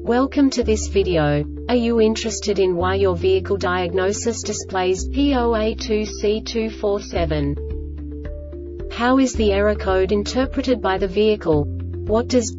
Welcome to this video. Are you interested in why your vehicle diagnosis displays P0A2C247? How is the error code interpreted by the vehicle? What does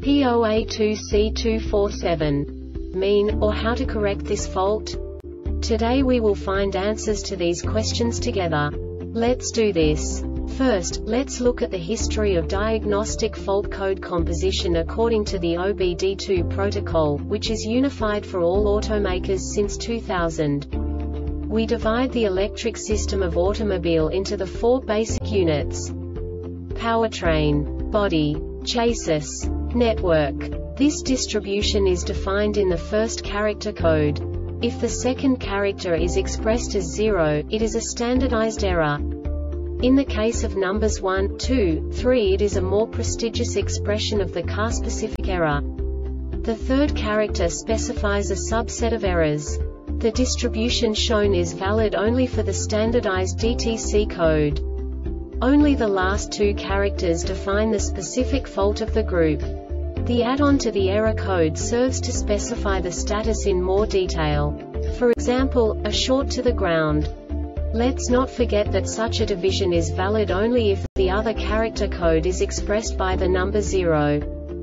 P0A2C247 mean, or how to correct this fault? Today we will find answers to these questions together. Let's do this. First, let's look at the history of diagnostic fault code composition according to the OBD2 protocol, which is unified for all automakers since 2000. We divide the electric system of automobile into the four basic units: powertrain, body, chassis, network. This distribution is defined in the first character code. If the second character is expressed as 0, it is a standardized error. In the case of numbers 1, 2, 3, it is a more prestigious expression of the car-specific error. The third character specifies a subset of errors. The distribution shown is valid only for the standardized DTC code. Only the last two characters define the specific fault of the group. The add-on to the error code serves to specify the status in more detail. For example, a short to the ground. Let's not forget that such a division is valid only if the other character code is expressed by the number 0.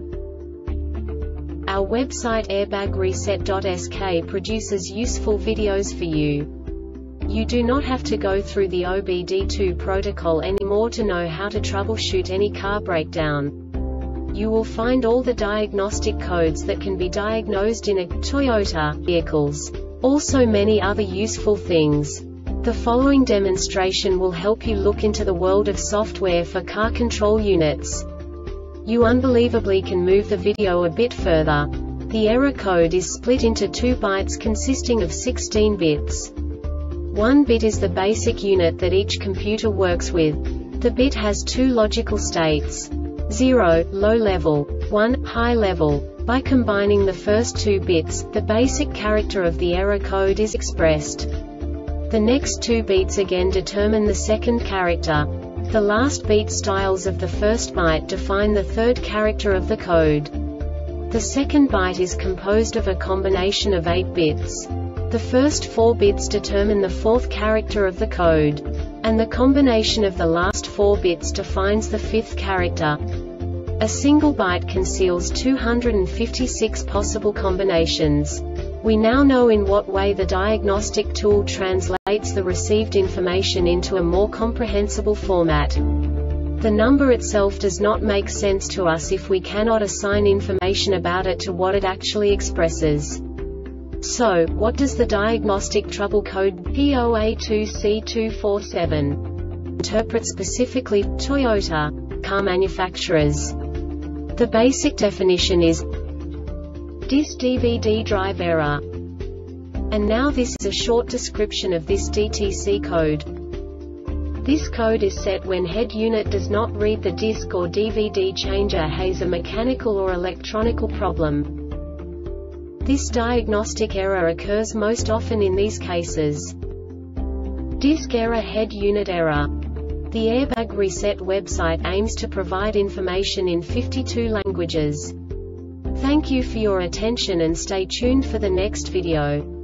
Our website airbagreset.sk produces useful videos for you. You do not have to go through the OBD2 protocol anymore to know how to troubleshoot any car breakdown. You will find all the diagnostic codes that can be diagnosed in a Toyota vehicles. Also many other useful things. The following demonstration will help you look into the world of software for car control units. You unbelievably can move the video a bit further. The error code is split into 2 bytes consisting of 16 bits. 1 bit is the basic unit that each computer works with. The bit has 2 logical states: 0, low level, 1, high level. By combining the first 2 bits, the basic character of the error code is expressed. The next 2 beats again determine the second character. The last beat styles of the first byte define the third character of the code. The second byte is composed of a combination of 8 bits. The first 4 bits determine the fourth character of the code. And the combination of the last 4 bits defines the fifth character. A single byte conceals 256 possible combinations. We now know in what way the diagnostic tool translates the received information into a more comprehensible format. The number itself does not make sense to us if we cannot assign information about it to what it actually expresses. So, what does the diagnostic trouble code P0A2C247 interpret specifically for Toyota car manufacturers? The basic definition is DIS-DVD drive error. And now this is a short description of this DTC code. This code is set when head unit does not read the disc or DVD changer has a mechanical or electronical problem. This diagnostic error occurs most often in these cases: disc error, head unit error. The Airbag Reset website aims to provide information in 52 languages. Thank you for your attention and stay tuned for the next video.